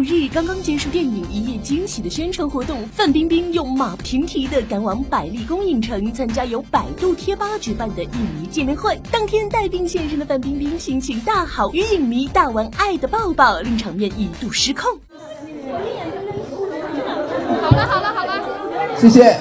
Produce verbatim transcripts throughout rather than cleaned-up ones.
日刚刚结束电影《一夜惊喜》的宣传活动，范冰冰又马不停蹄地赶往百丽宫影城参加由百度贴吧举办的影迷见面会。当天带病现身的范冰冰心情大好，与影迷大玩爱的抱抱，令场面一度失控。 好了好了好了， 谢谢。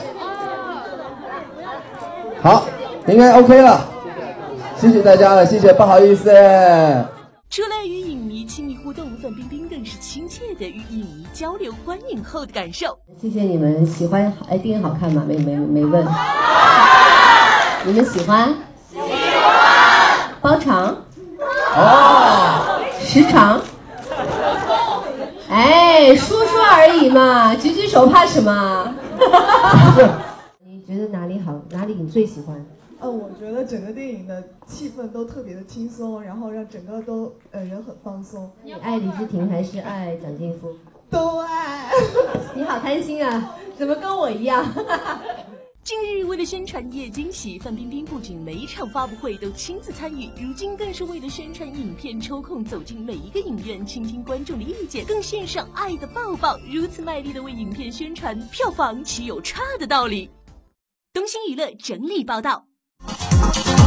好，应该 OK 了，谢谢大家了，谢谢，不好意思。 除了与影迷亲密互动，范冰冰更是亲切地与影迷交流观影后的感受。 谢谢你们喜欢，哎，电影好看吗？没没没问。你们喜欢？喜欢。包场？哦。时长？哎，说说而已嘛，举举手怕什么？你觉得哪里好？哪里你最喜欢？ 呃，我觉得整个电影的气氛都特别的轻松，然后让整个都呃人很放松。 你爱李治廷还是爱蒋劲夫？ 都爱。 你好贪心啊，怎么跟我一样？ 近日为了宣传《夜惊喜》，范冰冰不仅每一场发布会都亲自参与，如今更是为了宣传影片抽空走进每一个影院，倾听观众的意见，更献上爱的抱抱。如此卖力的为影片宣传，票房岂有差的道理？东星娱乐整理报道。